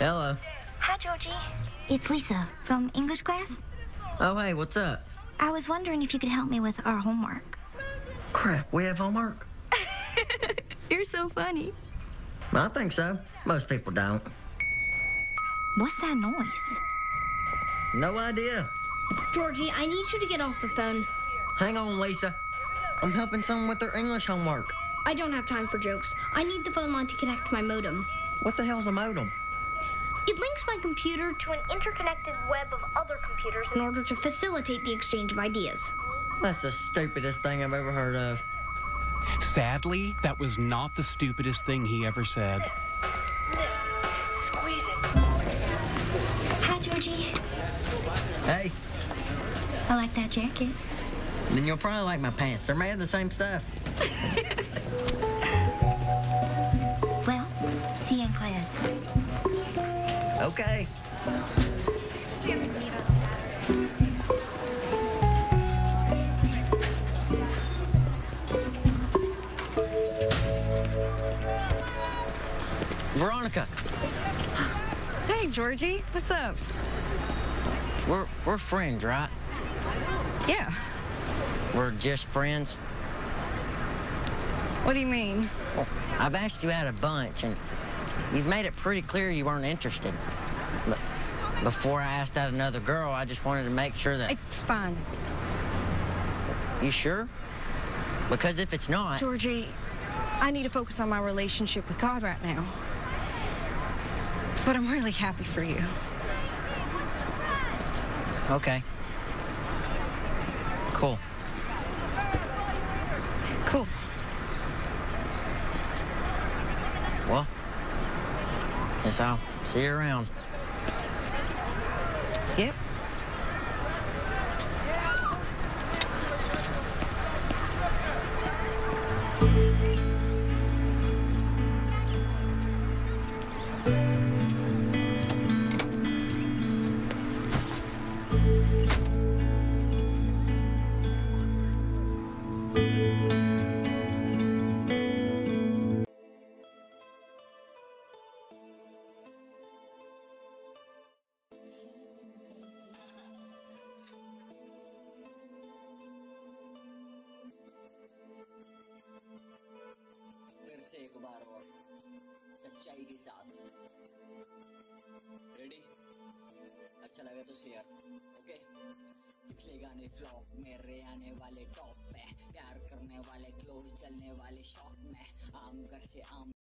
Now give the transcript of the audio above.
Hello. Hi, Georgie. It's Lisa from English class. Oh, hey, what's up? I was wondering if you could help me with our homework. Crap, we have homework? You're so funny. I think so. Most people don't. What's that noise? No idea. Georgie, I need you to get off the phone. Hang on, Lisa. I'm helping someone with their English homework. I don't have time for jokes. I need the phone line to connect to my modem. What the hell's a modem? It links my computer to an interconnected web of other computers in order to facilitate the exchange of ideas. That's the stupidest thing I've ever heard of. Sadly, that was not the stupidest thing he ever said. Squeeze it. Hi, Georgie. Hey, I like that jacket. then you'll probably like my pants. They're made of the same stuff. Well, see you in class. Okay. Veronica, Hey, Georgie. What's up? we're friends, right? Yeah. We're just friends. What do you mean? Well, I've asked you out a bunch, and you've made it pretty clear you weren't interested. But before I asked out another girl, I just wanted to make sure that... It's fine. You sure? Because if it's not... Georgie, I need to focus on my relationship with God right now. But I'm really happy for you. Okay. Cool. Cool. Well, guess I'll see you around. Yep. फिर से एक बार और सच्चाई के साथ ready अच्छा लगा तो शेयर ओके पिछले गाने फ्लॉप मेरे आने वाले टॉप पे प्यार करने वाले क्लोज चलने वाले शॉक में आम घर से आम